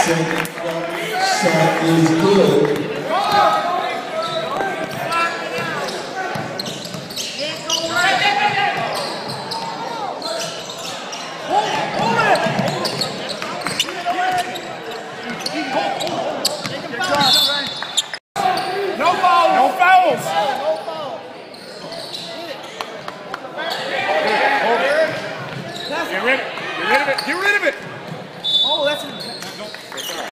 Second shot is good. No fouls! No fouls! Get rid of it! Get rid of it!